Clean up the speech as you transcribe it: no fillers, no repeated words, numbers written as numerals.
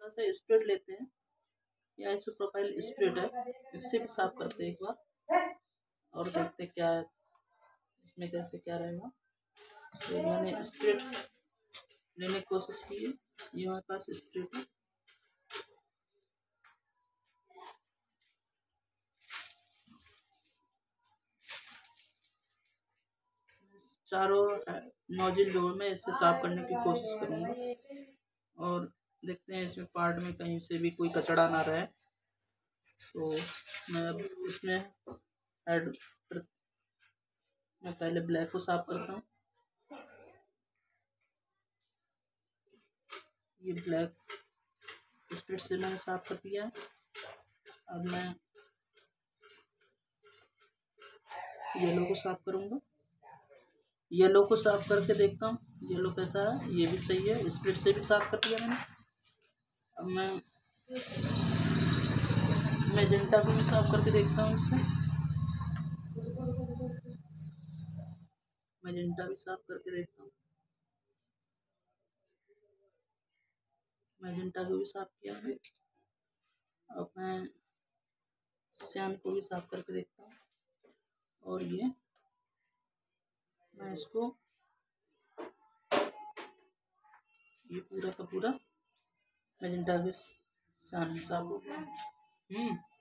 थोड़ा सा स्प्रेड लेते हैं, या आइसोप्रोपाइल स्प्रेड है, इससे भी साफ करते हैं एक बार और देखते क्या है इसमें, कैसे क्या रहेगा। तो मैंने स्प्रेड लेने की कोशिश की है, ये हमारे पास स्प्रेड है। चारों नोजल जो मैं इससे साफ करने की कोशिश करूँगा और देखते हैं इसमें पार्ट में कहीं से भी कोई कचड़ा ना रहे। तो मैं अब इसमें मैं पहले ब्लैक को साफ करता हूँ। ये ब्लैक स्प्रेड से मैंने साफ कर दिया है। अब मैं येलो को साफ करूँगा। येलो को साफ करके देखता हूँ येलो कैसा है। ये भी सही है, स्प्रेड से भी साफ कर दिया मैंने। अब मैं मैजेंटा को भी साफ करके देखता हूँ इससे। मैजेंटा भी साफ करके देखता हूँ। मैजेंटा को भी साफ किया है। अब मैं सियान को भी साफ करके देखता हूँ और ये मैं इसको ये पूरा का पूरा मैजेंटा के सियान साफ हो गया।